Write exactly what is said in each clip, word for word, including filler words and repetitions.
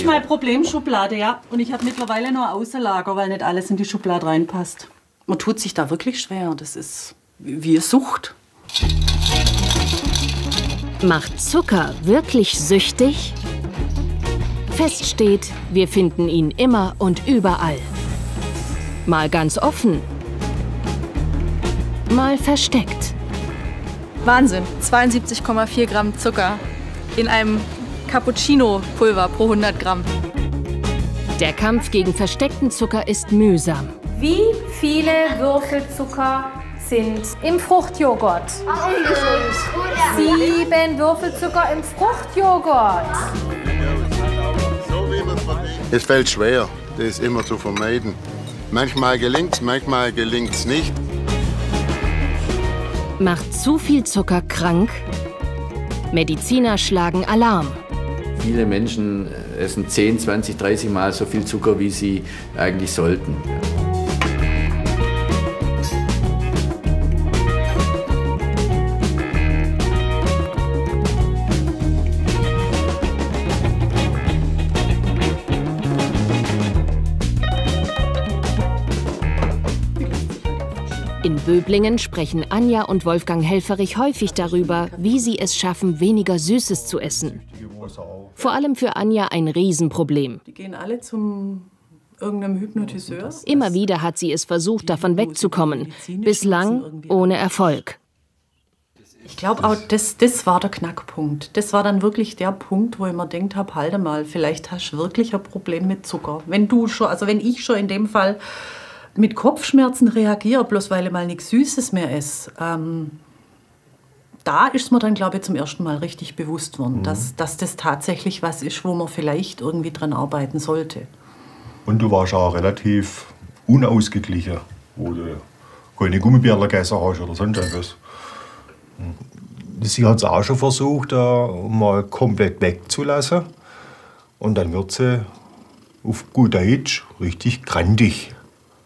ist meine Problemschublade, ja. Und ich habe mittlerweile nur Außenlager, weil nicht alles in die Schublade reinpasst. Man tut sich da wirklich schwer. Das ist wie eine Sucht. Macht Zucker wirklich süchtig? Fest steht, wir finden ihn immer und überall. Mal ganz offen, mal versteckt. Wahnsinn, zweiundsiebzig Komma vier Gramm Zucker in einem Cappuccino-Pulver pro hundert Gramm. Der Kampf gegen versteckten Zucker ist mühsam. Wie viele Würfel Zucker sind im Fruchtjoghurt? Sieben Würfel Zucker im Fruchtjoghurt. Es fällt schwer, das immer zu vermeiden. Manchmal gelingt es, manchmal gelingt es nicht. Macht zu viel Zucker krank? Mediziner schlagen Alarm. Viele Menschen essen zehn, zwanzig, dreißig Mal so viel Zucker, wie sie eigentlich sollten. In Böblingen sprechen Anja und Wolfgang Helfferich häufig darüber, wie sie es schaffen, weniger Süßes zu essen. Vor allem für Anja ein Riesenproblem. Die gehen alle zum irgendeinem Hypnotiseur. Immer wieder hat sie es versucht, davon wegzukommen. Bislang ohne Erfolg. Ich glaube auch, das, das war der Knackpunkt. Das war dann wirklich der Punkt, wo ich mir gedacht habe, halte mal, vielleicht hast du wirklich ein Problem mit Zucker. Wenn du schon, also wenn ich schon in dem Fall mit Kopfschmerzen reagiere, bloß weil ich mal nichts Süßes mehr esse, ähm, da ist mir dann, glaube ich, zum ersten Mal richtig bewusst worden, mhm. dass, dass das tatsächlich was ist, wo man vielleicht irgendwie dran arbeiten sollte. Und du warst auch relativ unausgeglichen, wo du keine Gummibärchen gegessen hast oder sonst etwas. Sie hat es auch schon versucht, mal komplett wegzulassen. Und dann wird sie auf gut Deutsch richtig grantig.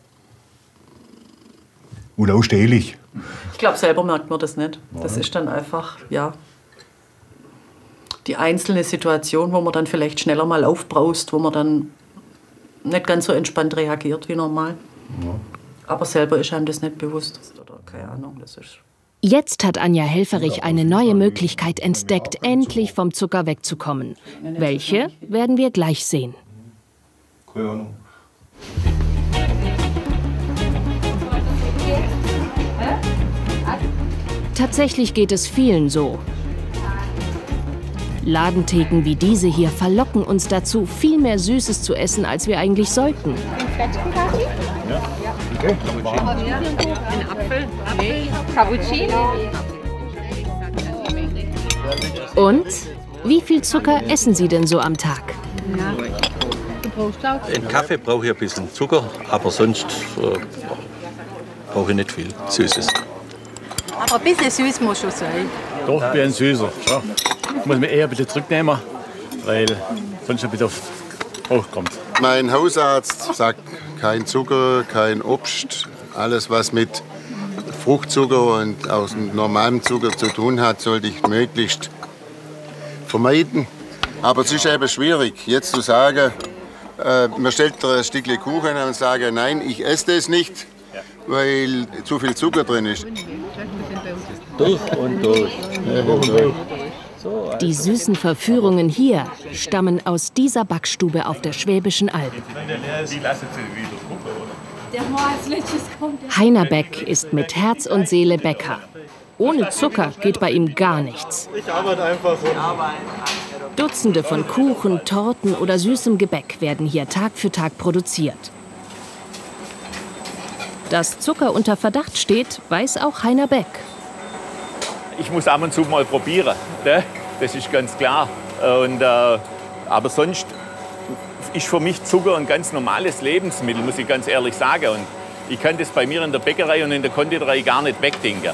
Unausstehlich. Ich glaube, selber merkt man das nicht. Das ist dann einfach, ja, die einzelne Situation, wo man dann vielleicht schneller mal aufbraust, wo man dann nicht ganz so entspannt reagiert wie normal. Ja. Aber selber ist einem das nicht bewusst. Oder keine Ahnung, das ist... Jetzt hat Anja Helfferich eine neue Möglichkeit entdeckt, endlich vom Zucker wegzukommen. Welche, werden wir gleich sehen. Keine Ahnung. Tatsächlich geht es vielen so. Ladentheken wie diese hier verlocken uns dazu, viel mehr Süßes zu essen, als wir eigentlich sollten. Ja. Okay. Ein Apfel, Cappuccino. Und wie viel Zucker essen Sie denn so am Tag? In Kaffee brauche ich ein bisschen Zucker, aber sonst äh, brauche ich nicht viel Süßes. Aber ein bisschen süß muss schon sein. Doch, ich bin ein Süßer. Ja. Ich muss mich eher ein bisschen zurücknehmen, weil sonst ein bisschen hochkommt. Mein Hausarzt sagt, kein Zucker, kein Obst. Alles, was mit Fruchtzucker und aus normalem Zucker zu tun hat, sollte ich möglichst vermeiden. Aber es ist eben schwierig, jetzt zu sagen, äh, man stellt ein Stückchen Kuchen und sagt, nein, ich esse das nicht, weil zu viel Zucker drin ist. Durch und durch. Die süßen Verführungen hier stammen aus dieser Backstube auf der Schwäbischen Alb. Heiner Beck ist mit Herz und Seele Bäcker. Ohne Zucker geht bei ihm gar nichts. Ich arbeite einfach so. Dutzende von Kuchen, Torten oder süßem Gebäck werden hier Tag für Tag produziert. Dass Zucker unter Verdacht steht, weiß auch Heiner Beck. Ich muss ab und zu mal probieren, ne? Das ist ganz klar. Und, äh, aber sonst ist für mich Zucker ein ganz normales Lebensmittel, muss ich ganz ehrlich sagen. Und ich kann das bei mir in der Bäckerei und in der Konditorei gar nicht wegdenken.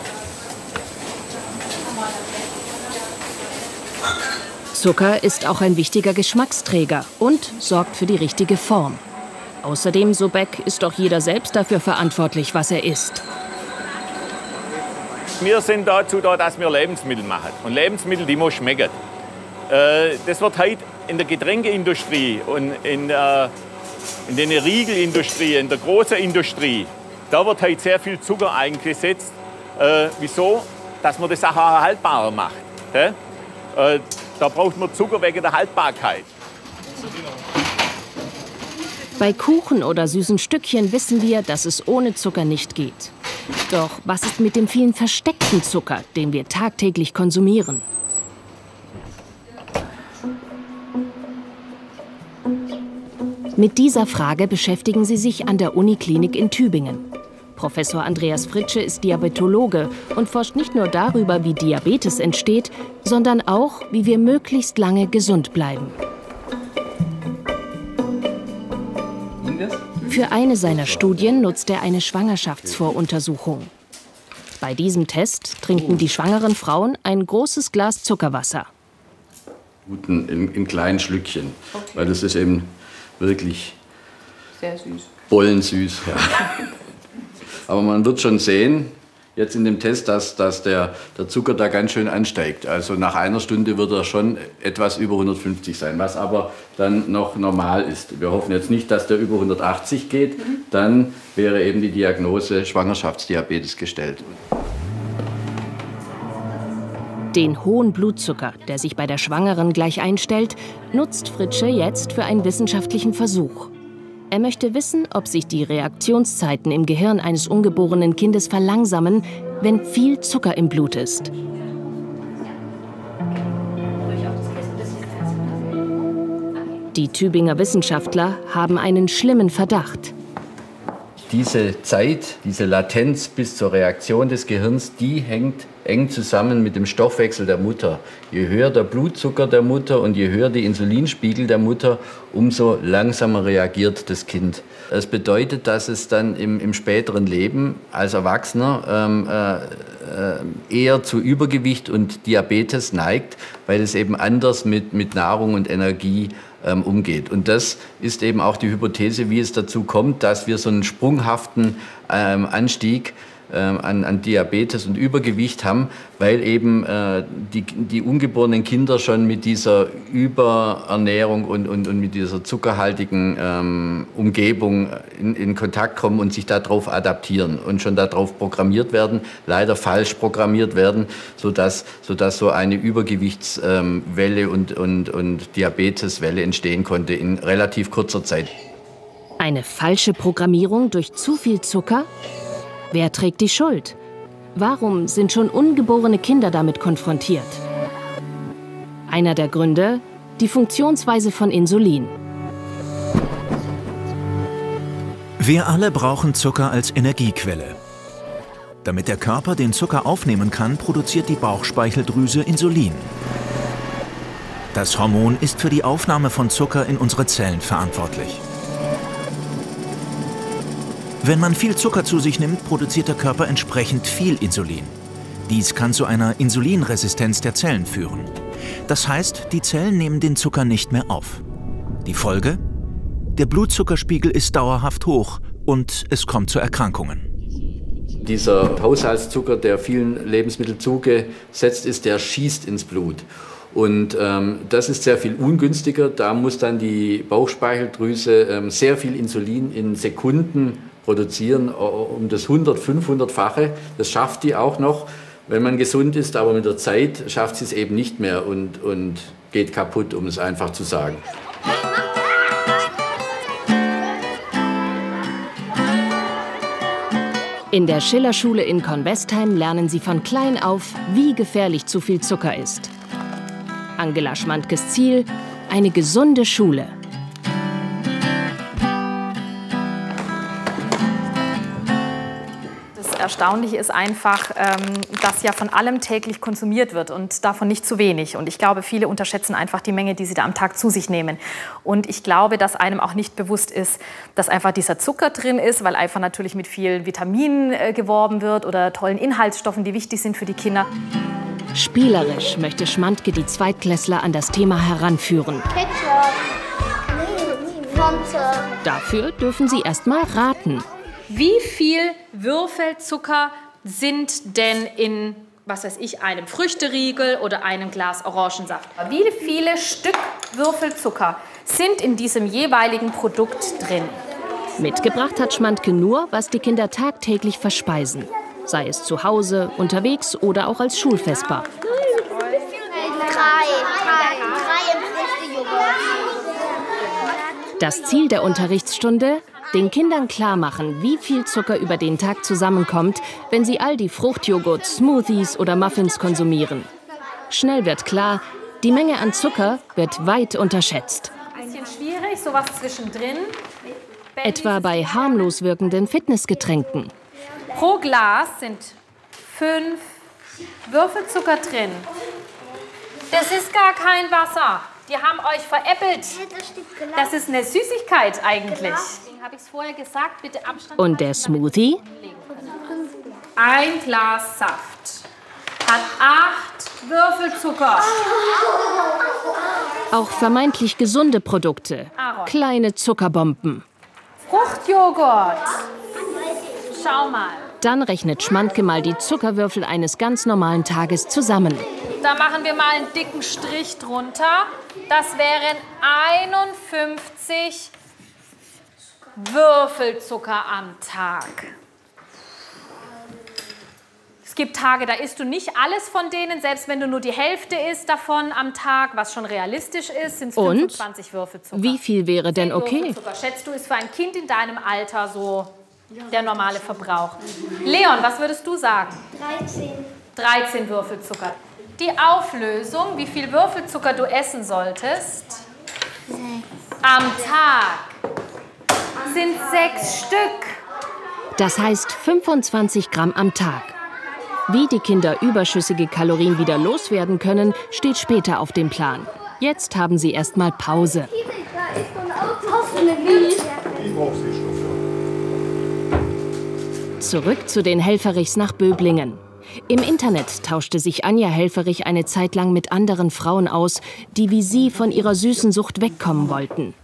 Zucker ist auch ein wichtiger Geschmacksträger und sorgt für die richtige Form. Außerdem, so Beck, ist doch jeder selbst dafür verantwortlich, was er isst. Wir sind dazu da, dass wir Lebensmittel machen. Und Lebensmittel, die muss schmecken. Äh, das wird heute in der Getränkeindustrie und in, äh, in der Riegelindustrie, in der großen Industrie, da wird heute sehr viel Zucker eingesetzt. Äh, wieso? Dass man das auch haltbarer macht. Äh? Äh, da braucht man Zucker wegen der Haltbarkeit. Bei Kuchen oder süßen Stückchen wissen wir, dass es ohne Zucker nicht geht. Doch was ist mit dem vielen versteckten Zucker, den wir tagtäglich konsumieren? Mit dieser Frage beschäftigen sie sich an der Uniklinik in Tübingen. Professor Andreas Fritsche ist Diabetologe und forscht nicht nur darüber, wie Diabetes entsteht, sondern auch, wie wir möglichst lange gesund bleiben. Für eine seiner Studien nutzt er eine Schwangerschaftsvoruntersuchung. Bei diesem Test trinken die schwangeren Frauen ein großes Glas Zuckerwasser. In, in kleinen Schlückchen, okay. Weil das ist eben wirklich sehr süß. Bollensüß. Ja. Aber man wird schon sehen, jetzt in dem Test, dass, dass der, der Zucker da ganz schön ansteigt. Also nach einer Stunde wird er schon etwas über hundertfünfzig sein, was aber dann noch normal ist. Wir hoffen jetzt nicht, dass der über hundertachtzig geht. Mhm. Dann wäre eben die Diagnose Schwangerschaftsdiabetes gestellt. Den hohen Blutzucker, der sich bei der Schwangeren gleich einstellt, nutzt Fritsche jetzt für einen wissenschaftlichen Versuch. Er möchte wissen, ob sich die Reaktionszeiten im Gehirn eines ungeborenen Kindes verlangsamen, wenn viel Zucker im Blut ist. Die Tübinger Wissenschaftler haben einen schlimmen Verdacht. Diese Zeit, diese Latenz bis zur Reaktion des Gehirns, die hängt eng zusammen mit dem Stoffwechsel der Mutter. Je höher der Blutzucker der Mutter und je höher die Insulinspiegel der Mutter, umso langsamer reagiert das Kind. Das bedeutet, dass es dann im, im späteren Leben als Erwachsener ähm, äh, eher zu Übergewicht und Diabetes neigt, weil es eben anders mit, mit Nahrung und Energie ähm, umgeht. Und das ist eben auch die Hypothese, wie es dazu kommt, dass wir so einen sprunghaften ähm, Anstieg An, an Diabetes und Übergewicht haben, weil eben äh, die, die ungeborenen Kinder schon mit dieser Überernährung und, und, und mit dieser zuckerhaltigen ähm, Umgebung in, in Kontakt kommen und sich darauf adaptieren und schon darauf programmiert werden, leider falsch programmiert werden, sodass, sodass so eine Übergewichtswelle ähm, und, und, und Diabeteswelle entstehen konnte in relativ kurzer Zeit. Eine falsche Programmierung durch zu viel Zucker? Wer trägt die Schuld? Warum sind schon ungeborene Kinder damit konfrontiert? Einer der Gründe, die Funktionsweise von Insulin. Wir alle brauchen Zucker als Energiequelle. Damit der Körper den Zucker aufnehmen kann, produziert die Bauchspeicheldrüse Insulin. Das Hormon ist für die Aufnahme von Zucker in unsere Zellen verantwortlich. Wenn man viel Zucker zu sich nimmt, produziert der Körper entsprechend viel Insulin. Dies kann zu einer Insulinresistenz der Zellen führen. Das heißt, die Zellen nehmen den Zucker nicht mehr auf. Die Folge? Der Blutzuckerspiegel ist dauerhaft hoch und es kommt zu Erkrankungen. Dieser Haushaltszucker, der vielen Lebensmitteln zugesetzt ist, der schießt ins Blut. Und ähm, das ist sehr viel ungünstiger. Da muss dann die Bauchspeicheldrüse ähm, sehr viel Insulin in Sekunden produzieren, um das hundert-, fünfhundertfache. Das schafft die auch noch, wenn man gesund ist, aber mit der Zeit schafft sie es eben nicht mehr und, und geht kaputt, um es einfach zu sagen. In der Schillerschule in Kornwestheim lernen sie von klein auf, wie gefährlich zu viel Zucker ist. Angela Schmandkes Ziel: eine gesunde Schule. Erstaunlich ist einfach, dass ja von allem täglich konsumiert wird und davon nicht zu wenig. Und ich glaube, viele unterschätzen einfach die Menge, die sie da am Tag zu sich nehmen. Und ich glaube, dass einem auch nicht bewusst ist, dass einfach dieser Zucker drin ist, weil einfach natürlich mit vielen Vitaminen geworben wird oder tollen Inhaltsstoffen, die wichtig sind für die Kinder. Spielerisch möchte Schmandke die Zweitklässler an das Thema heranführen. Dafür dürfen sie erst mal raten. Wie viel Würfel Zucker sind denn in was weiß ich, einem Früchteriegel oder einem Glas Orangensaft. Wie viele Stück Würfelzucker sind in diesem jeweiligen Produkt drin? Mitgebracht hat Schmandke nur, was die Kinder tagtäglich verspeisen. Sei es zu Hause, unterwegs oder auch als Schulvesper. Drei, drei, drei im Früchtejoghurt. Das Ziel der Unterrichtsstunde? Den Kindern klar machen, wie viel Zucker über den Tag zusammenkommt, wenn sie all die Fruchtjoghurt, Smoothies oder Muffins konsumieren. Schnell wird klar, die Menge an Zucker wird weit unterschätzt. Ein bisschen schwierig, sowas zwischendrin. Etwa bei harmlos wirkenden Fitnessgetränken. Pro Glas sind fünf Würfelzucker drin. Das ist gar kein Wasser. Die haben euch veräppelt. Das ist eine Süßigkeit eigentlich. Habe ich es vorher gesagt, bitte Abstand. Und der Smoothie? Ein Glas Saft hat acht Würfelzucker. Auch vermeintlich gesunde Produkte. Kleine Zuckerbomben. Fruchtjoghurt. Schau mal. Dann rechnet Schmandke mal die Zuckerwürfel eines ganz normalen Tages zusammen. Da machen wir mal einen dicken Strich drunter. Das wären einundfünfzig Würfelzucker am Tag. Es gibt Tage, da isst du nicht alles von denen, selbst wenn du nur die Hälfte isst davon am Tag, was schon realistisch ist, sind es fünfundzwanzig Würfelzucker. Wie viel wäre denn okay? Schätzt du, ist für ein Kind in deinem Alter so der normale Verbrauch? Leon, was würdest du sagen? dreizehn. dreizehn Würfelzucker. Die Auflösung, wie viel Würfelzucker du essen solltest, am Tag sind sechs Stück. Das heißt fünfundzwanzig Gramm am Tag. Wie die Kinder überschüssige Kalorien wieder loswerden können, steht später auf dem Plan. Jetzt haben sie erst mal Pause. Zurück zu den Helferichs nach Böblingen. Im Internet tauschte sich Anja Helferich eine Zeit lang mit anderen Frauen aus, die wie sie von ihrer süßen Sucht wegkommen wollten.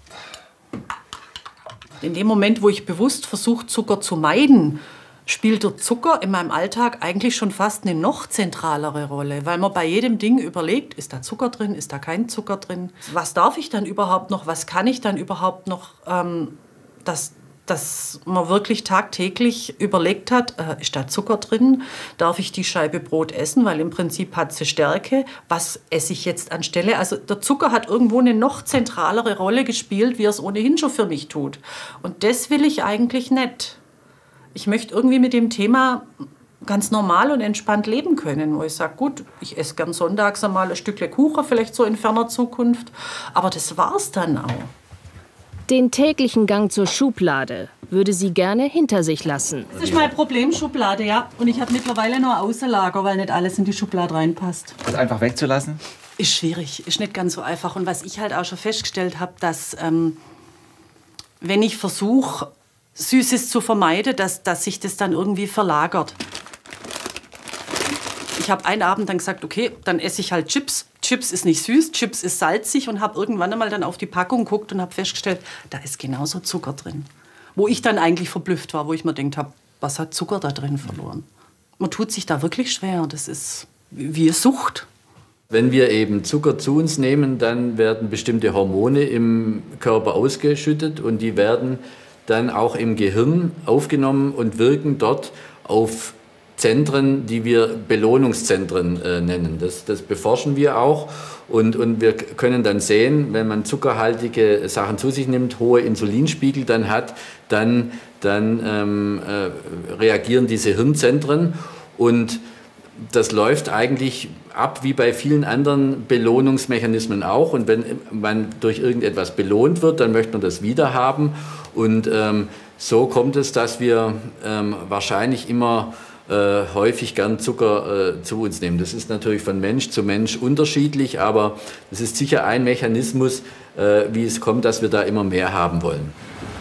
In dem Moment, wo ich bewusst versuche, Zucker zu meiden, spielt der Zucker in meinem Alltag eigentlich schon fast eine noch zentralere Rolle, weil man bei jedem Ding überlegt, ist da Zucker drin, ist da kein Zucker drin? Was darf ich dann überhaupt noch, was kann ich dann überhaupt noch, ähm, dass, dass man wirklich tagtäglich überlegt hat, äh, ist da Zucker drin, darf ich die Scheibe Brot essen, weil im Prinzip hat sie Stärke, was esse ich jetzt anstelle? Also der Zucker hat irgendwo eine noch zentralere Rolle gespielt, wie er es ohnehin schon für mich tut. Und das will ich eigentlich nicht. Ich möchte irgendwie mit dem Thema ganz normal und entspannt leben können, wo ich sage, gut, ich esse gern sonntags einmal ein Stückchen Kuchen, vielleicht so in ferner Zukunft, aber das war's dann auch. Den täglichen Gang zur Schublade würde sie gerne hinter sich lassen. Das ist mein Problem, Schublade, ja. Und ich habe mittlerweile nur Außenlager, weil nicht alles in die Schublade reinpasst. Das einfach wegzulassen? Ist schwierig, ist nicht ganz so einfach. Und was ich halt auch schon festgestellt habe, dass ähm, wenn ich versuche, Süßes zu vermeiden, dass, dass sich das dann irgendwie verlagert. Ich habe einen Abend dann gesagt, okay, dann esse ich halt Chips. Chips ist nicht süß, Chips ist salzig und habe irgendwann einmal dann auf die Packung geguckt und habe festgestellt, da ist genauso Zucker drin. Wo ich dann eigentlich verblüfft war, wo ich mir gedacht habe, was hat Zucker da drin verloren? Man tut sich da wirklich schwer, das ist wie eine Sucht. Wenn wir eben Zucker zu uns nehmen, dann werden bestimmte Hormone im Körper ausgeschüttet und die werden dann auch im Gehirn aufgenommen und wirken dort auf Zentren, die wir Belohnungszentren äh, nennen. Das, das beforschen wir auch und, und wir können dann sehen, wenn man zuckerhaltige Sachen zu sich nimmt, hohe Insulinspiegel dann hat, dann, dann ähm, äh, reagieren diese Hirnzentren und das läuft eigentlich ab wie bei vielen anderen Belohnungsmechanismen auch. Und wenn man durch irgendetwas belohnt wird, dann möchte man das wieder haben. Und ähm, so kommt es, dass wir ähm, wahrscheinlich immer äh, häufig gern Zucker äh, zu uns nehmen. Das ist natürlich von Mensch zu Mensch unterschiedlich, aber es ist sicher ein Mechanismus, äh, wie es kommt, dass wir da immer mehr haben wollen.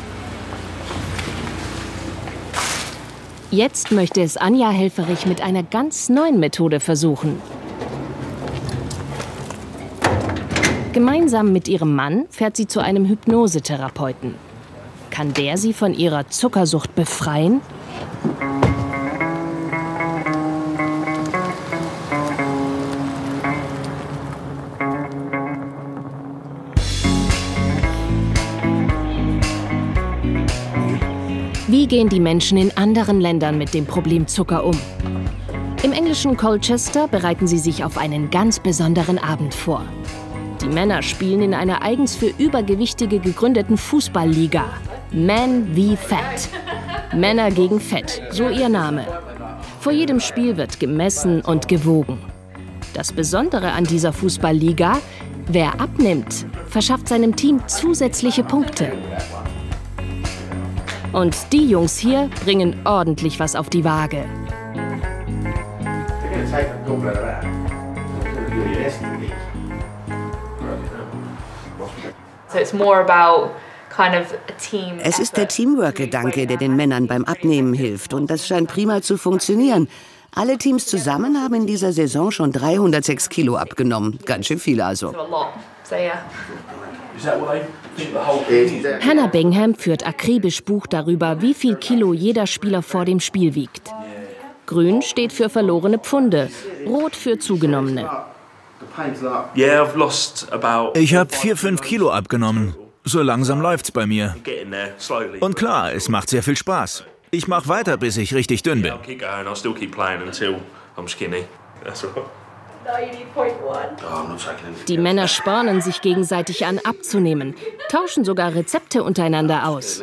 Jetzt möchte es Anja Helferich mit einer ganz neuen Methode versuchen. Gemeinsam mit ihrem Mann fährt sie zu einem Hypnosetherapeuten. Kann der sie von ihrer Zuckersucht befreien? Wie gehen die Menschen in anderen Ländern mit dem Problem Zucker um? Im englischen Colchester bereiten sie sich auf einen ganz besonderen Abend vor. Die Männer spielen in einer eigens für Übergewichtige gegründeten Fußballliga. Men v Fat. Männer gegen Fett, so ihr Name. Vor jedem Spiel wird gemessen und gewogen. Das Besondere an dieser Fußballliga: Wer abnimmt, verschafft seinem Team zusätzliche Punkte. Und die Jungs hier bringen ordentlich was auf die Waage. Es ist der Teamwork-Gedanke, der den Männern beim Abnehmen hilft. Und das scheint prima zu funktionieren. Alle Teams zusammen haben in dieser Saison schon dreihundertsechs Kilo abgenommen. Ganz schön viel also. Hannah Bingham führt akribisch Buch darüber, wie viel Kilo jeder Spieler vor dem Spiel wiegt. Grün steht für verlorene Pfunde, rot für zugenommene. Ich habe vier, fünf Kilo abgenommen. So langsam läuft's bei mir. Und klar, es macht sehr viel Spaß. Ich mache weiter, bis ich richtig dünn bin. Die Männer spornen sich gegenseitig an, abzunehmen, tauschen sogar Rezepte untereinander aus.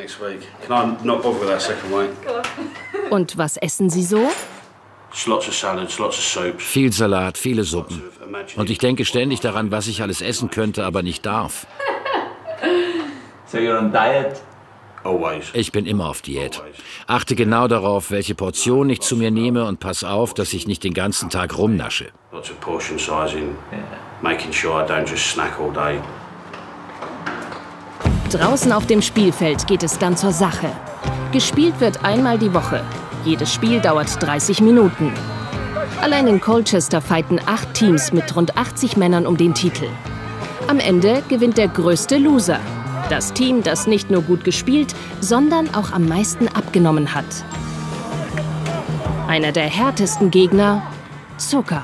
Und was essen sie so? Viel Salat, viele Suppen. Und ich denke ständig daran, was ich alles essen könnte, aber nicht darf. Ich bin immer auf Diät. Achte genau darauf, welche Portion ich zu mir nehme und pass auf, dass ich nicht den ganzen Tag rumnasche. Draußen auf dem Spielfeld geht es dann zur Sache. Gespielt wird einmal die Woche. Jedes Spiel dauert dreißig Minuten. Allein in Colchester fighten acht Teams mit rund achtzig Männern um den Titel. Am Ende gewinnt der größte Loser. Das Team, das nicht nur gut gespielt, sondern auch am meisten abgenommen hat. Einer der härtesten Gegner: Zucker.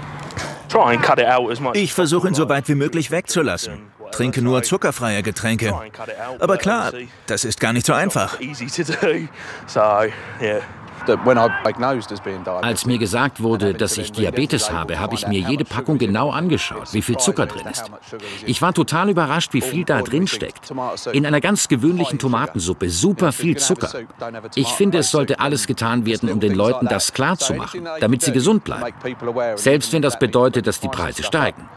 Ich versuche ihn so weit wie möglich wegzulassen. Trinke nur zuckerfreie Getränke. Aber klar, das ist gar nicht so einfach. Als mir gesagt wurde, dass ich Diabetes habe, habe ich mir jede Packung genau angeschaut, wie viel Zucker drin ist. Ich war total überrascht, wie viel da drin steckt. In einer ganz gewöhnlichen Tomatensuppe super viel Zucker. Ich finde, es sollte alles getan werden, um den Leuten das klarzumachen, damit sie gesund bleiben. Selbst wenn das bedeutet, dass die Preise steigen.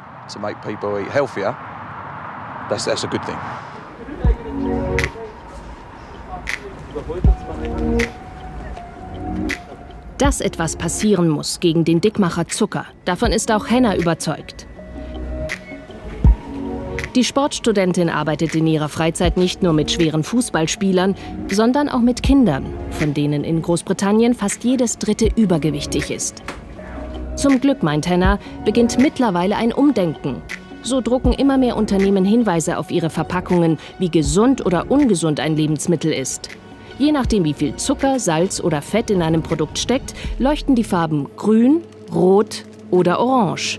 Dass etwas passieren muss gegen den Dickmacher Zucker, davon ist auch Hannah überzeugt. Die Sportstudentin arbeitet in ihrer Freizeit nicht nur mit schweren Fußballspielern, sondern auch mit Kindern, von denen in Großbritannien fast jedes dritte übergewichtig ist. Zum Glück, meint Hannah, beginnt mittlerweile ein Umdenken. So drucken immer mehr Unternehmen Hinweise auf ihre Verpackungen, wie gesund oder ungesund ein Lebensmittel ist. Je nachdem, wie viel Zucker, Salz oder Fett in einem Produkt steckt, leuchten die Farben grün, rot oder orange.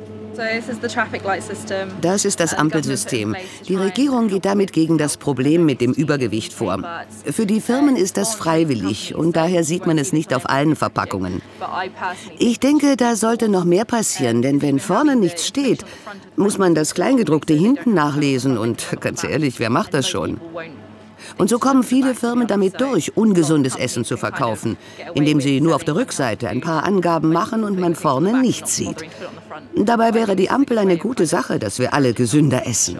Das ist das Ampelsystem. Die Regierung geht damit gegen das Problem mit dem Übergewicht vor. Für die Firmen ist das freiwillig und daher sieht man es nicht auf allen Verpackungen. Ich denke, da sollte noch mehr passieren, denn wenn vorne nichts steht, muss man das Kleingedruckte hinten nachlesen und ganz ehrlich, wer macht das schon? Und so kommen viele Firmen damit durch, ungesundes Essen zu verkaufen, indem sie nur auf der Rückseite ein paar Angaben machen und man vorne nichts sieht. Dabei wäre die Ampel eine gute Sache, dass wir alle gesünder essen.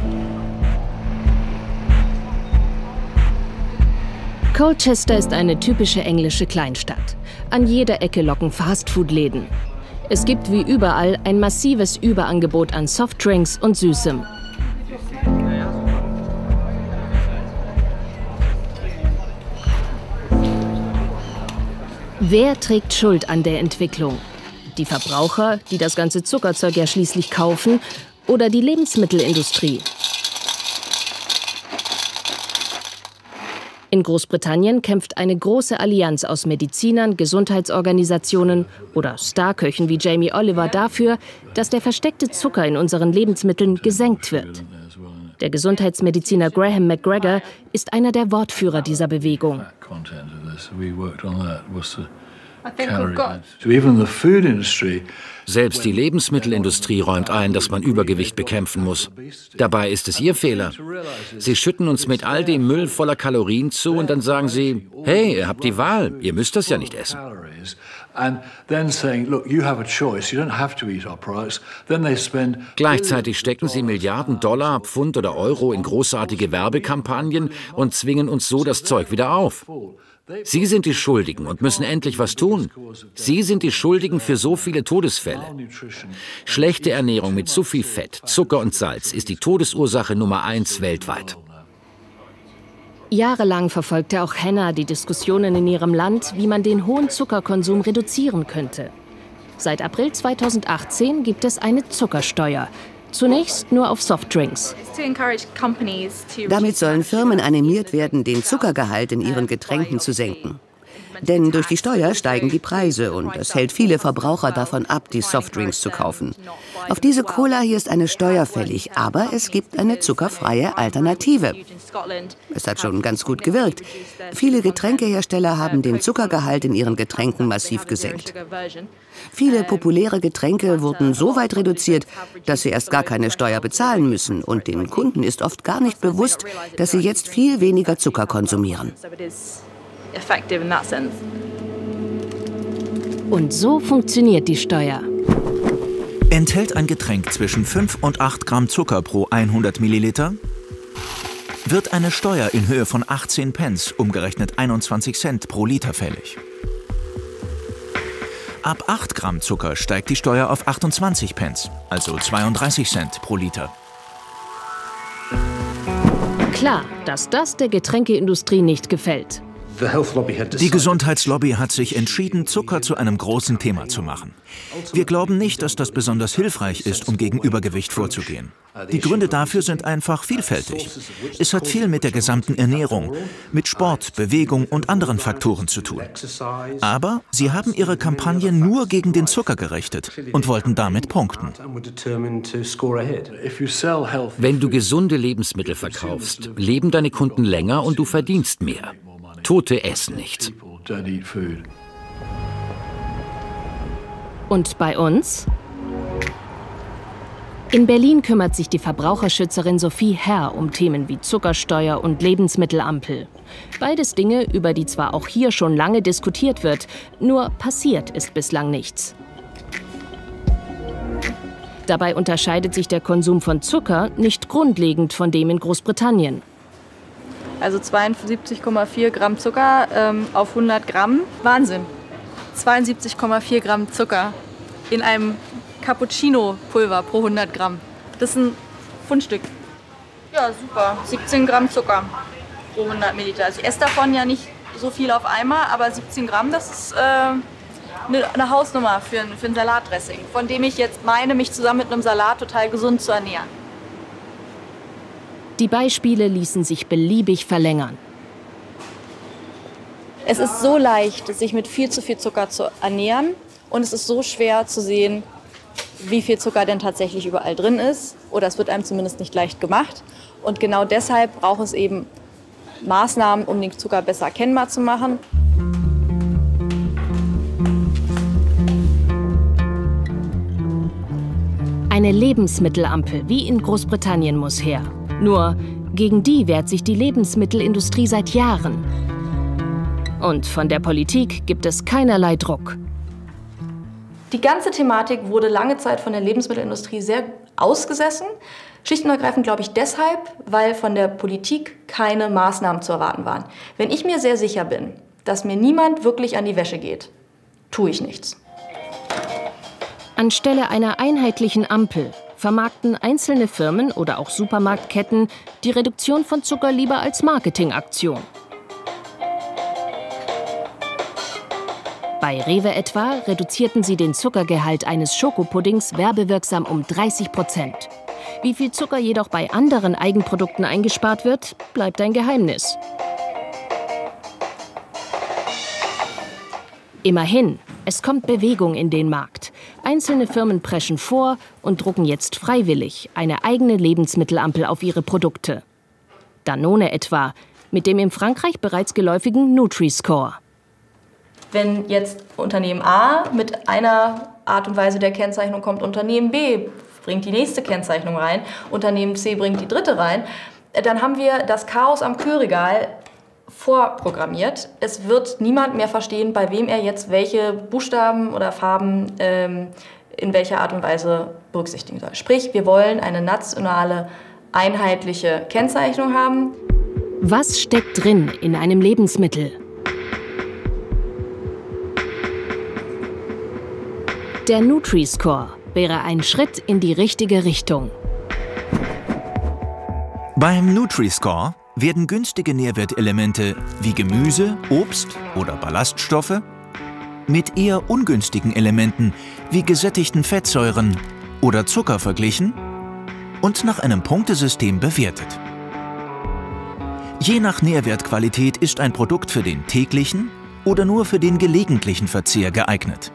Colchester ist eine typische englische Kleinstadt. An jeder Ecke locken Fastfood-Läden. Es gibt wie überall ein massives Überangebot an Softdrinks und Süßem. Wer trägt Schuld an der Entwicklung? Die Verbraucher, die das ganze Zuckerzeug ja schließlich kaufen, oder die Lebensmittelindustrie? In Großbritannien kämpft eine große Allianz aus Medizinern, Gesundheitsorganisationen oder Starköchen wie Jamie Oliver dafür, dass der versteckte Zucker in unseren Lebensmitteln gesenkt wird. Der Gesundheitsmediziner Graham McGregor ist einer der Wortführer dieser Bewegung. Selbst die Lebensmittelindustrie räumt ein, dass man Übergewicht bekämpfen muss. Dabei ist es ihr Fehler. Sie schütten uns mit all dem Müll voller Kalorien zu und dann sagen sie, hey, ihr habt die Wahl, ihr müsst das ja nicht essen. Gleichzeitig stecken sie Milliarden Dollar, Pfund oder Euro in großartige Werbekampagnen und zwingen uns so das Zeug wieder auf. Sie sind die Schuldigen und müssen endlich was tun. Sie sind die Schuldigen für so viele Todesfälle. Schlechte Ernährung mit zu viel Fett, Zucker und Salz ist die Todesursache Nummer eins weltweit. Jahrelang verfolgte auch Hannah die Diskussionen in ihrem Land, wie man den hohen Zuckerkonsum reduzieren könnte. Seit April zweitausendachtzehn gibt es eine Zuckersteuer. Zunächst nur auf Softdrinks. Damit sollen Firmen animiert werden, den Zuckergehalt in ihren Getränken zu senken. Denn durch die Steuer steigen die Preise und das hält viele Verbraucher davon ab, die Softdrinks zu kaufen. Auf diese Cola hier ist eine Steuer fällig, aber es gibt eine zuckerfreie Alternative. Es hat schon ganz gut gewirkt. Viele Getränkehersteller haben den Zuckergehalt in ihren Getränken massiv gesenkt. Viele populäre Getränke wurden so weit reduziert, dass sie erst gar keine Steuer bezahlen müssen. Und den Kunden ist oft gar nicht bewusst, dass sie jetzt viel weniger Zucker konsumieren. Und so funktioniert die Steuer. Enthält ein Getränk zwischen fünf und acht Gramm Zucker pro hundert Milliliter? Wird eine Steuer in Höhe von achtzehn Pence, umgerechnet einundzwanzig Cent pro Liter fällig. Ab acht Gramm Zucker steigt die Steuer auf achtundzwanzig Pence, also zweiunddreißig Cent pro Liter. Klar, dass das der Getränkeindustrie nicht gefällt. Die Gesundheitslobby hat sich entschieden, Zucker zu einem großen Thema zu machen. Wir glauben nicht, dass das besonders hilfreich ist, um gegen Übergewicht vorzugehen. Die Gründe dafür sind einfach vielfältig. Es hat viel mit der gesamten Ernährung, mit Sport, Bewegung und anderen Faktoren zu tun. Aber sie haben ihre Kampagne nur gegen den Zucker gerichtet und wollten damit punkten. Wenn du gesunde Lebensmittel verkaufst, leben deine Kunden länger und du verdienst mehr. Tote essen nichts. Und bei uns? In Berlin kümmert sich die Verbraucherschützerin Sophie Herr um Themen wie Zuckersteuer und Lebensmittelampel. Beides Dinge, über die zwar auch hier schon lange diskutiert wird, nur passiert ist bislang nichts. Dabei unterscheidet sich der Konsum von Zucker nicht grundlegend von dem in Großbritannien. Also zweiundsiebzig Komma vier Gramm Zucker ähm, auf hundert Gramm. Wahnsinn. zweiundsiebzig Komma vier Gramm Zucker in einem Cappuccino-Pulver pro hundert Gramm. Das ist ein Pfundstück. Ja, super. siebzehn Gramm Zucker pro hundert Milliliter. Also ich esse davon ja nicht so viel auf einmal, aber siebzehn Gramm, das ist äh, eine, eine Hausnummer für ein, für ein Salatdressing, von dem ich jetzt meine, mich zusammen mit einem Salat total gesund zu ernähren. Die Beispiele ließen sich beliebig verlängern. Es ist so leicht, sich mit viel zu viel Zucker zu ernähren. Und es ist so schwer zu sehen, wie viel Zucker denn tatsächlich überall drin ist. Oder es wird einem zumindest nicht leicht gemacht. Und genau deshalb braucht es eben Maßnahmen, um den Zucker besser erkennbar zu machen. Eine Lebensmittelampel wie in Großbritannien muss her. Nur gegen die wehrt sich die Lebensmittelindustrie seit Jahren. Und von der Politik gibt es keinerlei Druck. Die ganze Thematik wurde lange Zeit von der Lebensmittelindustrie sehr ausgesessen. Schlicht und ergreifend glaube ich deshalb, weil von der Politik keine Maßnahmen zu erwarten waren. Wenn ich mir sehr sicher bin, dass mir niemand wirklich an die Wäsche geht, tue ich nichts. Anstelle einer einheitlichen Ampel vermarkten einzelne Firmen oder auch Supermarktketten die Reduktion von Zucker lieber als Marketingaktion. Bei Rewe etwa reduzierten sie den Zuckergehalt eines Schokopuddings werbewirksam um dreißig Prozent. Wie viel Zucker jedoch bei anderen Eigenprodukten eingespart wird, bleibt ein Geheimnis. Immerhin, Es kommt Bewegung in den Markt. Einzelne Firmen preschen vor und drucken jetzt freiwillig eine eigene Lebensmittelampel auf ihre Produkte. Danone etwa, mit dem in Frankreich bereits geläufigen Nutri-Score. Wenn jetzt Unternehmen A mit einer Art und Weise der Kennzeichnung kommt, Unternehmen B bringt die nächste Kennzeichnung rein, Unternehmen C bringt die dritte rein, dann haben wir das Chaos am Kühlregal vorprogrammiert. Es wird niemand mehr verstehen, bei wem er jetzt welche Buchstaben oder Farben ähm, in welcher Art und Weise berücksichtigen soll. Sprich, wir wollen eine nationale, einheitliche Kennzeichnung haben. Was steckt drin in einem Lebensmittel? Der Nutri-Score wäre ein Schritt in die richtige Richtung. Beim Nutri-Score werden günstige Nährwertelemente wie Gemüse, Obst oder Ballaststoffe mit eher ungünstigen Elementen wie gesättigten Fettsäuren oder Zucker verglichen und nach einem Punktesystem bewertet. Je nach Nährwertqualität ist ein Produkt für den täglichen oder nur für den gelegentlichen Verzehr geeignet.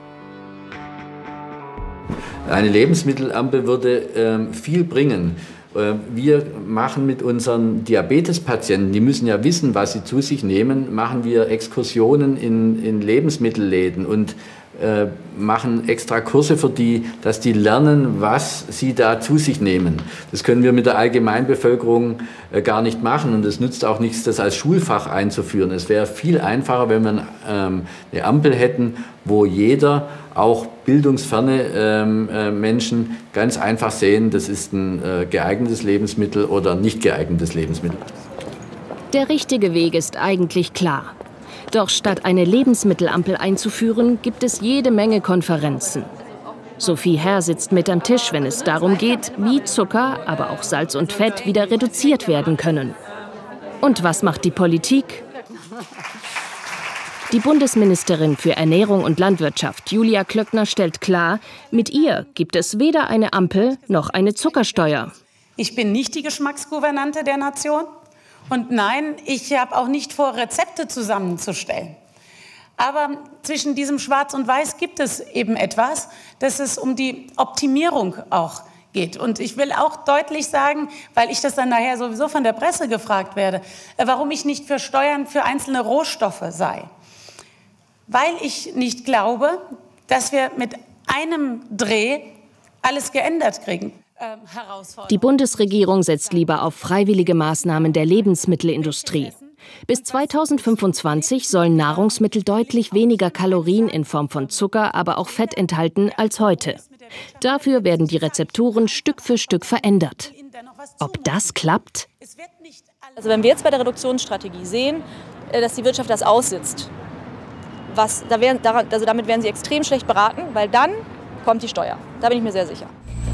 Eine Lebensmittelampel würde äh, viel bringen. Äh, wir machen mit unseren Diabetespatienten, die müssen ja wissen, was sie zu sich nehmen, machen wir Exkursionen in, in Lebensmittelläden und äh, machen extra Kurse für die, dass die lernen, was sie da zu sich nehmen. Das können wir mit der Allgemeinbevölkerung äh, gar nicht machen und es nützt auch nichts, das als Schulfach einzuführen. Es wäre viel einfacher, wenn wir ähm, eine Ampel hätten, wo jeder, auch bildungsferne ähm, äh, Menschen, ganz einfach sehen, das ist ein äh, geeignetes Lebensmittel oder nicht geeignetes Lebensmittel. Der richtige Weg ist eigentlich klar. Doch statt eine Lebensmittelampel einzuführen, gibt es jede Menge Konferenzen. Sophie Herr sitzt mit am Tisch, wenn es darum geht, wie Zucker, aber auch Salz und Fett wieder reduziert werden können. Und was macht die Politik? Die Bundesministerin für Ernährung und Landwirtschaft, Julia Klöckner, stellt klar, mit ihr gibt es weder eine Ampel noch eine Zuckersteuer. Ich bin nicht die Geschmacksgouvernante der Nation. Und nein, ich habe auch nicht vor, Rezepte zusammenzustellen. Aber zwischen diesem Schwarz und Weiß gibt es eben etwas, dass es um die Optimierung auch geht. Und ich will auch deutlich sagen, weil ich das dann nachher sowieso von der Presse gefragt werde, warum ich nicht für Steuern für einzelne Rohstoffe sei. Weil ich nicht glaube, dass wir mit einem Dreh alles geändert kriegen. Die Bundesregierung setzt lieber auf freiwillige Maßnahmen der Lebensmittelindustrie. Bis zweitausendfünfundzwanzig sollen Nahrungsmittel deutlich weniger Kalorien in Form von Zucker, aber auch Fett enthalten als heute. Dafür werden die Rezepturen Stück für Stück verändert. Ob das klappt? Also wenn wir jetzt bei der Reduktionsstrategie sehen, dass die Wirtschaft das aussitzt, was, da werden, also damit werden sie extrem schlecht beraten, weil dann kommt die Steuer. Da bin ich mir sehr sicher.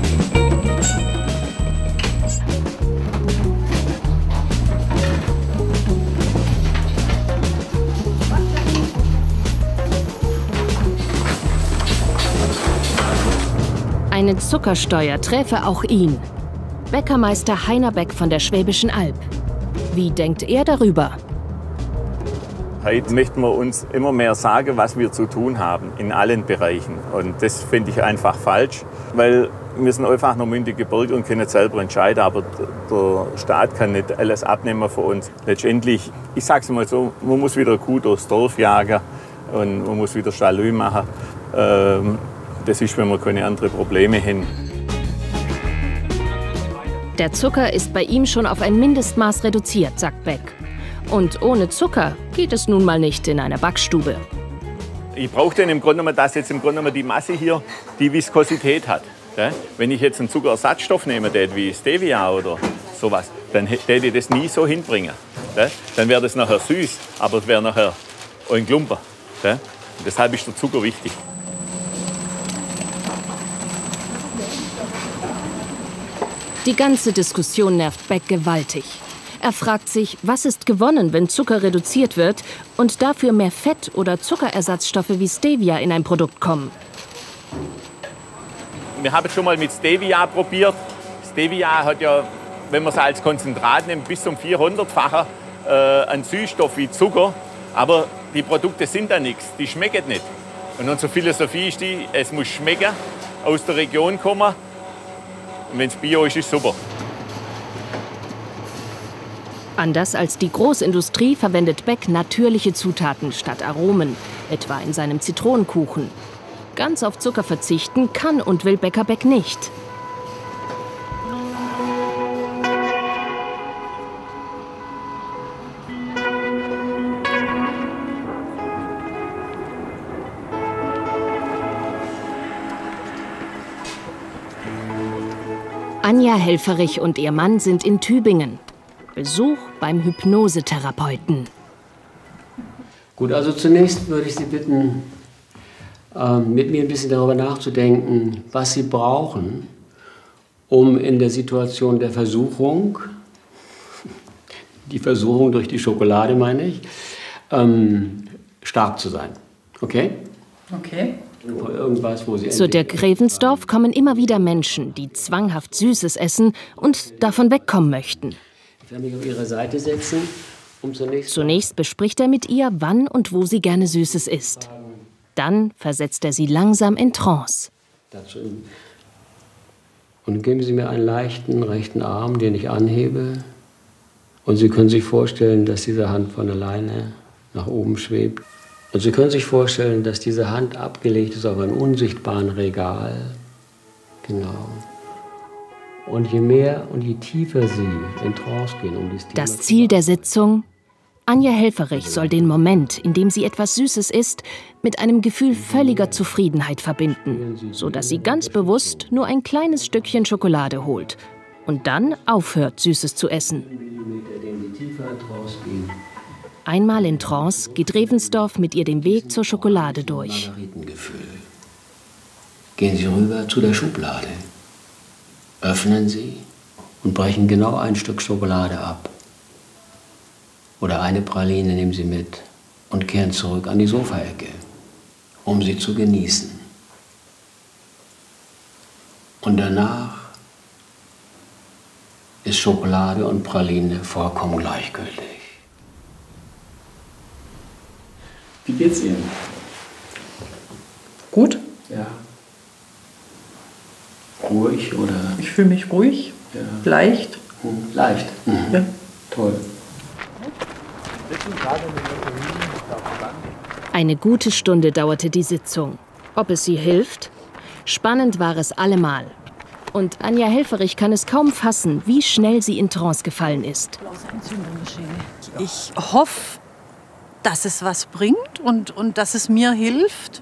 Eine Zuckersteuer träfe auch ihn. Bäckermeister Heiner Beck von der Schwäbischen Alb. Wie denkt er darüber? Heute möchten wir uns immer mehr sagen, was wir zu tun haben, in allen Bereichen. Und das finde ich einfach falsch, weil wir sind einfach nur mündige Bürger und können selber entscheiden. Aber der Staat kann nicht alles abnehmen von uns. Letztendlich, ich sage es mal so, man muss wieder eine Kuh durchs Dorf jagen und man muss wieder Stallö machen. Ähm, das ist, wenn wir keine anderen Probleme haben. Der Zucker ist bei ihm schon auf ein Mindestmaß reduziert, sagt Beck. Und ohne Zucker geht es nun mal nicht in einer Backstube. Ich brauche dann im Grunde genommen, dass jetzt im Grunde genommen die Masse hier die Viskosität hat. Ja? Wenn ich jetzt einen Zuckerersatzstoff nehme, wie Stevia oder sowas, dann hätte ich das nie so hinbringen. Ja? Dann wäre das nachher süß, aber es wäre nachher ein Klumper. Ja? Deshalb ist der Zucker wichtig. Die ganze Diskussion nervt Beck gewaltig. Er fragt sich, was ist gewonnen, wenn Zucker reduziert wird und dafür mehr Fett oder Zuckerersatzstoffe wie Stevia in ein Produkt kommen. Wir haben es schon mal mit Stevia probiert. Stevia hat ja, wenn man es als Konzentrat nimmt, bis zum vierhundertfache äh, an Süßstoff wie Zucker. Aber die Produkte sind da nichts, die schmecken nicht. Und unsere Philosophie ist die, es muss schmecken, aus der Region kommen. Und wenn es Bio ist, ist es super. Anders als die Großindustrie verwendet Beck natürliche Zutaten statt Aromen, etwa in seinem Zitronenkuchen. Ganz auf Zucker verzichten kann und will Bäcker Beck nicht. Anja Helfferich und ihr Mann sind in Tübingen. Besuch beim Hypnosetherapeuten. Gut, also zunächst würde ich Sie bitten, mit mir ein bisschen darüber nachzudenken, was Sie brauchen, um in der Situation der Versuchung, die Versuchung durch die Schokolade meine ich, ähm, stark zu sein. Okay? Okay. Irgendwas, wo Sie Zu Dirk Revensdorf kommen immer wieder Menschen, die zwanghaft Süßes essen und davon wegkommen möchten. Ich werde mich auf Ihre Seite setzen, um zunächst... Zunächst bespricht er mit ihr, wann und wo sie gerne Süßes isst. Dann versetzt er sie langsam in Trance. Und geben Sie mir einen leichten rechten Arm, den ich anhebe. Und Sie können sich vorstellen, dass diese Hand von alleine nach oben schwebt. Und Sie können sich vorstellen, dass diese Hand abgelegt ist auf einem unsichtbaren Regal. Genau. Und je mehr und je tiefer Sie in Trance gehen, um dieses Thema Das Ziel der Sitzung: Anja Helfferich soll den Moment, in dem sie etwas Süßes isst, mit einem Gefühl völliger Zufriedenheit verbinden, sodass sie ganz bewusst nur ein kleines Stückchen Schokolade holt und dann aufhört, Süßes zu essen. Einmal in Trance geht Revensdorf mit ihr den Weg zur Schokolade durch. Gehen Sie rüber zu der Schublade, öffnen sie und brechen genau ein Stück Schokolade ab. Oder eine Praline nehmen Sie mit und kehren zurück an die Sofaecke, um sie zu genießen. Und danach ist Schokolade und Praline vollkommen gleichgültig. Wie geht's Ihnen? Gut. Ja. Ruhig oder? Ich fühle mich ruhig, ja. Leicht. Hm. Leicht? Mhm. Ja. Toll. Eine gute Stunde dauerte die Sitzung. Ob es sie hilft? Spannend war es allemal. Und Anja Helfferich kann es kaum fassen, wie schnell sie in Trance gefallen ist. Ich hoffe, dass es was bringt und, und dass es mir hilft,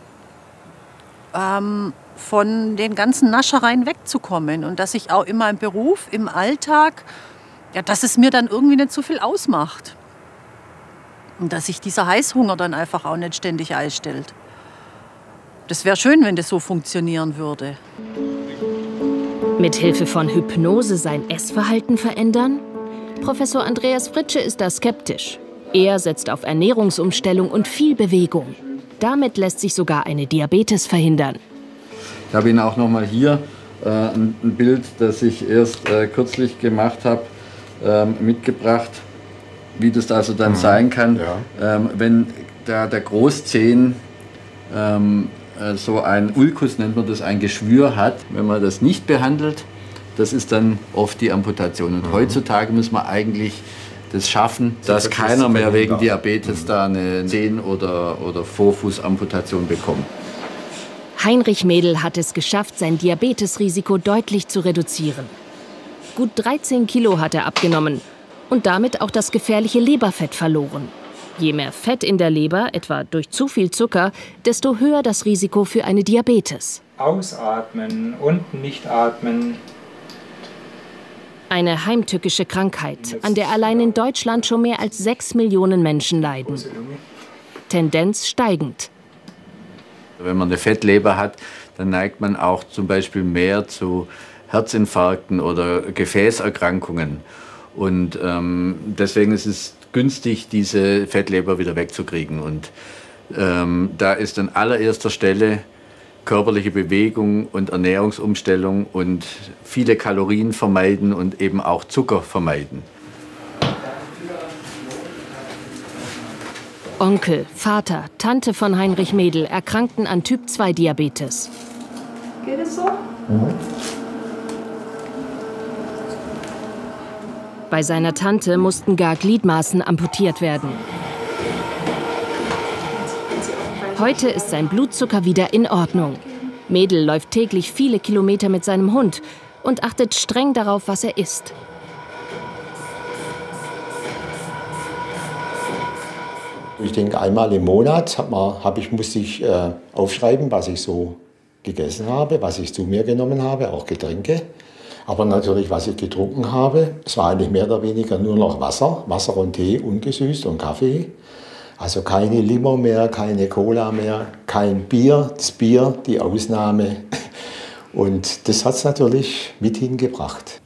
ähm, von den ganzen Naschereien wegzukommen. Und dass ich auch in meinem Beruf, im Alltag, ja, dass es mir dann irgendwie nicht so viel ausmacht. Und dass sich dieser Heißhunger dann einfach auch nicht ständig einstellt. Das wäre schön, wenn das so funktionieren würde. Mit Hilfe von Hypnose sein Essverhalten verändern? Professor Andreas Fritsche ist da skeptisch. Er setzt auf Ernährungsumstellung und viel Bewegung. Damit lässt sich sogar eine Diabetes verhindern. Ich habe Ihnen auch noch mal hier äh, ein, ein Bild, das ich erst äh, kürzlich gemacht habe, ähm, mitgebracht, wie das also dann mhm. sein kann, ja. ähm, wenn da der Großzehen ähm, äh, so ein Ulkus, nennt man das, ein Geschwür hat. Wenn man das nicht behandelt, das ist dann oft die Amputation. Und mhm. heutzutage muss man eigentlich das schaffen, dass das keiner mehr wegen Diabetes mhm. da eine Zehen- oder, oder Vorfußamputation bekommt. Heinrich Mädel hat es geschafft, sein Diabetesrisiko deutlich zu reduzieren. Gut dreizehn Kilo hat er abgenommen und damit auch das gefährliche Leberfett verloren. Je mehr Fett in der Leber, etwa durch zu viel Zucker, desto höher das Risiko für eine Diabetes. Ausatmen und nicht atmen. Eine heimtückische Krankheit, an der allein in Deutschland schon mehr als sechs Millionen Menschen leiden. Tendenz steigend. Wenn man eine Fettleber hat, dann neigt man auch zum Beispiel mehr zu Herzinfarkten oder Gefäßerkrankungen. Und ähm, deswegen ist es günstig, diese Fettleber wieder wegzukriegen. Und ähm, da ist an allererster Stelle körperliche Bewegung und Ernährungsumstellung und viele Kalorien vermeiden und eben auch Zucker vermeiden. Onkel, Vater, Tante von Heinrich Mädel erkrankten an Typ zwei Diabetes. Geht es so? Mhm. Bei seiner Tante mussten gar Gliedmaßen amputiert werden. Heute ist sein Blutzucker wieder in Ordnung. Mädel läuft täglich viele Kilometer mit seinem Hund und achtet streng darauf, was er isst. Ich denke, einmal im Monat hab man, hab ich, musste ich äh, aufschreiben, was ich so gegessen habe, was ich zu mir genommen habe, auch Getränke. Aber natürlich, was ich getrunken habe. Es war eigentlich mehr oder weniger nur noch Wasser, Wasser und Tee, ungesüßt und Kaffee. Also keine Limo mehr, keine Cola mehr, kein Bier, das Bier, die Ausnahme. Und das hat es natürlich mit hingebracht.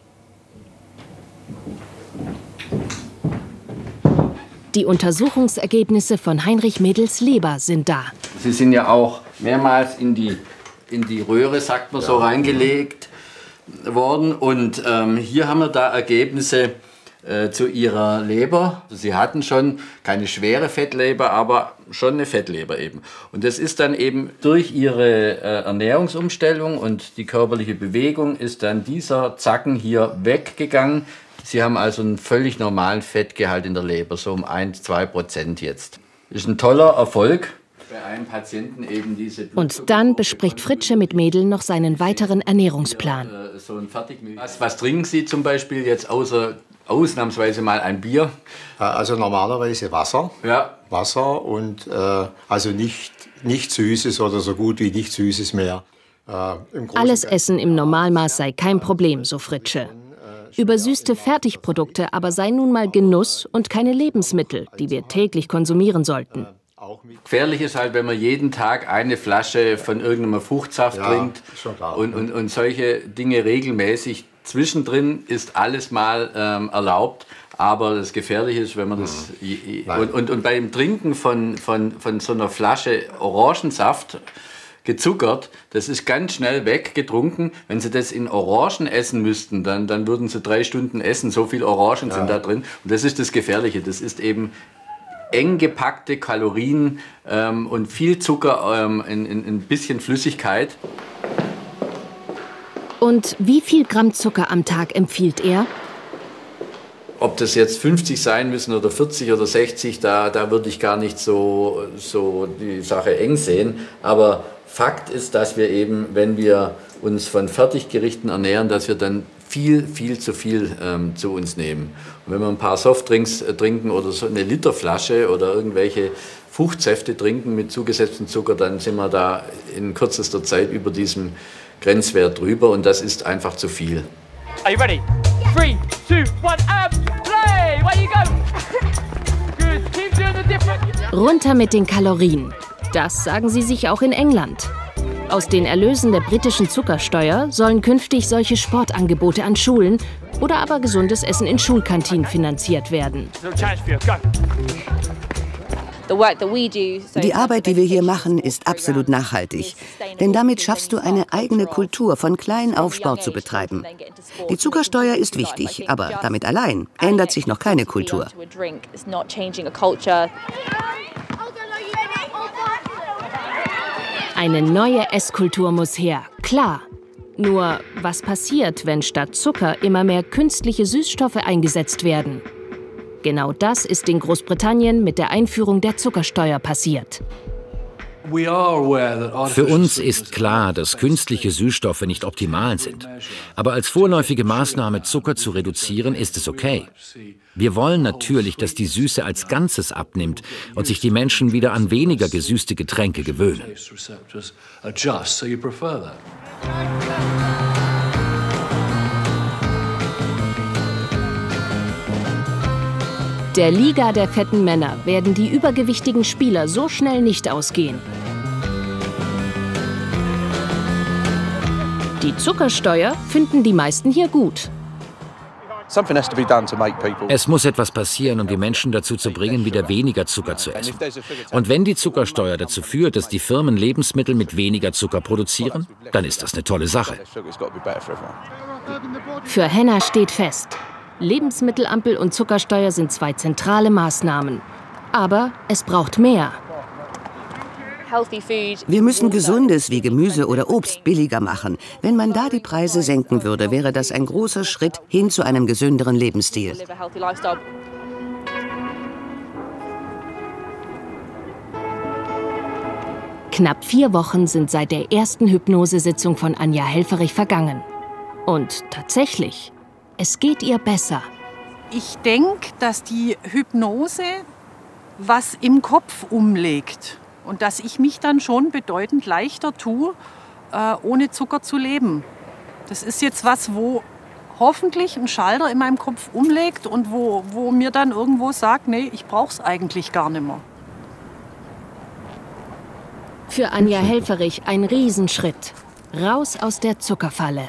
Die Untersuchungsergebnisse von Heinrich Mädels Leber sind da. Sie sind ja auch mehrmals in die, in die Röhre, sagt man, ja, so reingelegt worden. Und ähm, hier haben wir da Ergebnisse äh, zu ihrer Leber. Sie hatten schon keine schwere Fettleber, aber schon eine Fettleber eben. Und das ist dann eben durch ihre äh, Ernährungsumstellung und die körperliche Bewegung ist dann dieser Zacken hier weggegangen. Sie haben also einen völlig normalen Fettgehalt in der Leber, so um ein bis zwei Prozent jetzt. Das ist ein toller Erfolg. Bei einem Patienten eben diese Und dann bespricht Fritzsche mit Mädel noch seinen weiteren Ernährungsplan. So ein Fertigmilch. Was, was trinken Sie zum Beispiel jetzt außer ausnahmsweise mal ein Bier? Also normalerweise Wasser. Ja. Wasser und äh, also nicht, nicht Süßes oder so gut wie nicht Süßes mehr. Äh, im Alles Essen im Normalmaß sei kein Problem, so Fritzsche. Übersüßte Fertigprodukte aber sei nun mal Genuss und keine Lebensmittel, die wir täglich konsumieren sollten. Gefährlich ist halt, wenn man jeden Tag eine Flasche von irgendeinem Fruchtsaft ja, trinkt schon klar. Und, und, und solche Dinge regelmäßig. Zwischendrin ist alles mal ähm, erlaubt, aber das Gefährliche ist, wenn man das... Mhm. Und, und, und beim Trinken von, von, von so einer Flasche Orangensaft, gezuckert, das ist ganz schnell weggetrunken. Wenn Sie das in Orangen essen müssten, dann, dann würden Sie drei Stunden essen, so viel Orangen ja. sind da drin. Und das ist das Gefährliche, das ist eben eng gepackte Kalorien ähm, und viel Zucker ähm, in, in ein bisschen Flüssigkeit. Und wie viel Gramm Zucker am Tag empfiehlt er? Ob das jetzt fünfzig sein müssen oder vierzig oder sechzig, da, da würde ich gar nicht so, so die Sache eng sehen. Aber Fakt ist, dass wir eben, wenn wir uns von Fertiggerichten ernähren, dass wir dann viel, viel zu viel ähm, zu uns nehmen. Und wenn wir ein paar Softdrinks äh, trinken oder so eine Literflasche oder irgendwelche Fruchtsäfte trinken mit zugesetztem Zucker, dann sind wir da in kürzester Zeit über diesem Grenzwert drüber und das ist einfach zu viel. Are you ready? Three, two, one, and play! Where you go? Good. Keep doing the different. Runter mit den Kalorien. Das sagen sie sich auch in England. Aus den Erlösen der britischen Zuckersteuer sollen künftig solche Sportangebote an Schulen oder aber gesundes Essen in Schulkantinen finanziert werden. Die Arbeit, die wir hier machen, ist absolut nachhaltig. Denn damit schaffst du eine eigene Kultur, von klein auf Sport zu betreiben. Die Zuckersteuer ist wichtig, aber damit allein ändert sich noch keine Kultur. Eine neue Esskultur muss her, klar. Nur, was passiert, wenn statt Zucker immer mehr künstliche Süßstoffe eingesetzt werden? Genau das ist in Großbritannien mit der Einführung der Zuckersteuer passiert. Für uns ist klar, dass künstliche Süßstoffe nicht optimal sind. Aber als vorläufige Maßnahme, Zucker zu reduzieren, ist es okay. Wir wollen natürlich, dass die Süße als Ganzes abnimmt und sich die Menschen wieder an weniger gesüßte Getränke gewöhnen. Der Liga der fetten Männer werden die übergewichtigen Spieler so schnell nicht ausgehen. Die Zuckersteuer finden die meisten hier gut. Es muss etwas passieren, um die Menschen dazu zu bringen, wieder weniger Zucker zu essen. Und wenn die Zuckersteuer dazu führt, dass die Firmen Lebensmittel mit weniger Zucker produzieren, dann ist das eine tolle Sache. Für Henna steht fest: Lebensmittelampel und Zuckersteuer sind zwei zentrale Maßnahmen. Aber es braucht mehr. Wir müssen Gesundes wie Gemüse oder Obst billiger machen. Wenn man da die Preise senken würde, wäre das ein großer Schritt hin zu einem gesünderen Lebensstil. Knapp vier Wochen sind seit der ersten Hypnosesitzung von Anja Helfferich vergangen. Und tatsächlich, es geht ihr besser. Ich denke, dass die Hypnose was im Kopf umlegt. Und dass ich mich dann schon bedeutend leichter tue, äh, ohne Zucker zu leben. Das ist jetzt was, wo hoffentlich ein Schalter in meinem Kopf umlegt und wo, wo mir dann irgendwo sagt, nee, ich brauch's eigentlich gar nicht mehr. Für Anja Helfferich ein Riesenschritt. Raus aus der Zuckerfalle.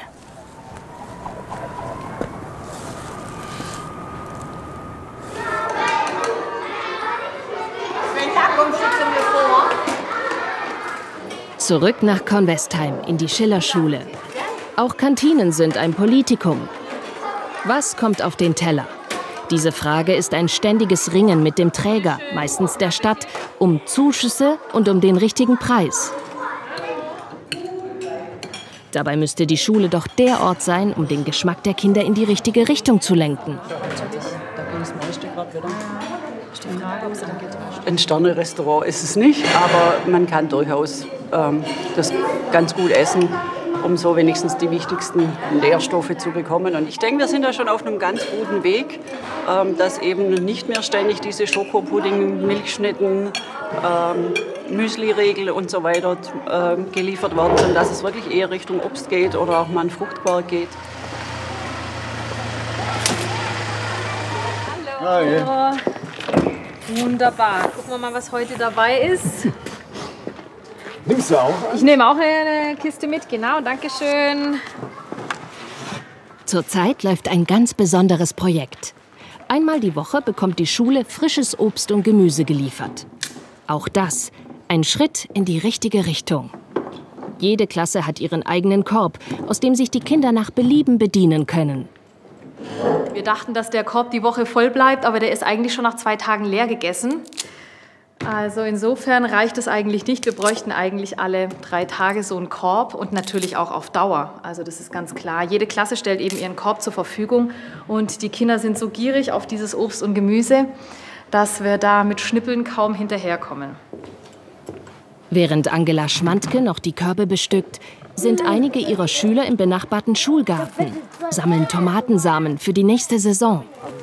Zurück nach Convestheim in die Schillerschule. Auch Kantinen sind ein Politikum. Was kommt auf den Teller? Diese Frage ist ein ständiges Ringen mit dem Träger, meistens der Stadt, um Zuschüsse und um den richtigen Preis. Dabei müsste die Schule doch der Ort sein, um den Geschmack der Kinder in die richtige Richtung zu lenken. Ein Sterne-Restaurant ist es nicht, aber man kann durchaus ähm, das ganz gut essen, um so wenigstens die wichtigsten Nährstoffe zu bekommen. Und ich denke, wir sind da schon auf einem ganz guten Weg, ähm, dass eben nicht mehr ständig diese Schokopudding, Milchschnitten, ähm, Müsli-Riegel und so weiter äh, geliefert werden, sondern dass es wirklich eher Richtung Obst geht oder auch mal ein Fruchtquark geht. Hallo. Wunderbar. Gucken wir mal, was heute dabei ist. Nimmst du auch? Ich nehme auch eine Kiste mit, genau, danke schön. Zurzeit läuft ein ganz besonderes Projekt. Einmal die Woche bekommt die Schule frisches Obst und Gemüse geliefert. Auch das ein Schritt in die richtige Richtung. Jede Klasse hat ihren eigenen Korb, aus dem sich die Kinder nach Belieben bedienen können. Wir dachten, dass der Korb die Woche voll bleibt, aber der ist eigentlich schon nach zwei Tagen leer gegessen. Also insofern reicht es eigentlich nicht. Wir bräuchten eigentlich alle drei Tage so einen Korb und natürlich auch auf Dauer. Also das ist ganz klar. Jede Klasse stellt eben ihren Korb zur Verfügung und die Kinder sind so gierig auf dieses Obst und Gemüse, dass wir da mit Schnippeln kaum hinterherkommen. Während Angela Schmandke noch die Körbe bestückt, sind einige ihrer Schüler im benachbarten Schulgarten, sammeln Tomatensamen für die nächste Saison.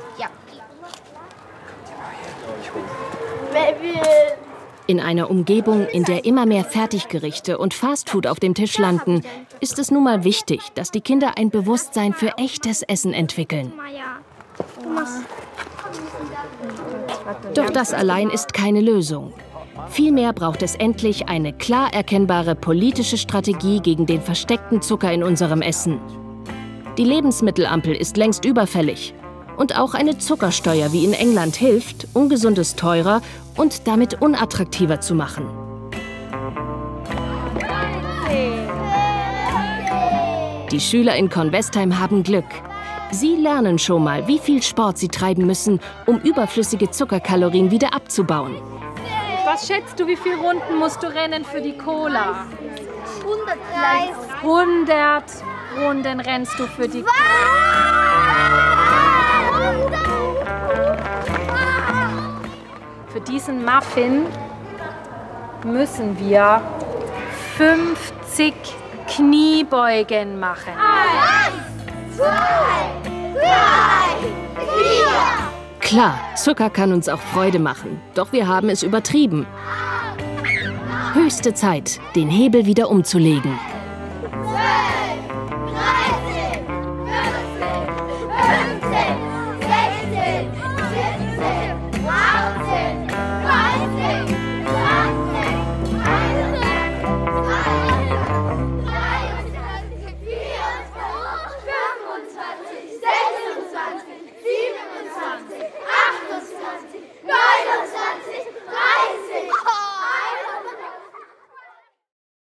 In einer Umgebung, in der immer mehr Fertiggerichte und Fastfood auf dem Tisch landen, ist es nun mal wichtig, dass die Kinder ein Bewusstsein für echtes Essen entwickeln. Doch das allein ist keine Lösung. Vielmehr braucht es endlich eine klar erkennbare politische Strategie gegen den versteckten Zucker in unserem Essen. Die Lebensmittelampel ist längst überfällig. Und auch eine Zuckersteuer wie in England hilft, Ungesundes teurer und damit unattraktiver zu machen. Die Schüler in Convestheim haben Glück. Sie lernen schon mal, wie viel Sport sie treiben müssen, um überflüssige Zuckerkalorien wieder abzubauen. Was schätzt du, wie viele Runden musst du rennen für die Cola? hundert. hundert Runden rennst du für die Cola. Für diesen Muffin müssen wir fünfzig Kniebeugen machen. Eins, zwei, drei, vier. Klar, Zucker kann uns auch Freude machen, doch wir haben es übertrieben. Höchste Zeit, den Hebel wieder umzulegen.